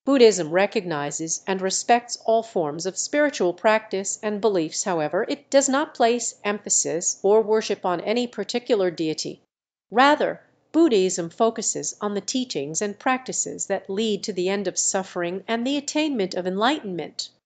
Buddhism recognizes and respects all forms of spiritual practice and beliefs, however; it does not place emphasis or worship on any particular deity. Rather, Buddhism focuses on the teachings and practices that lead to the end of suffering and the attainment of enlightenment.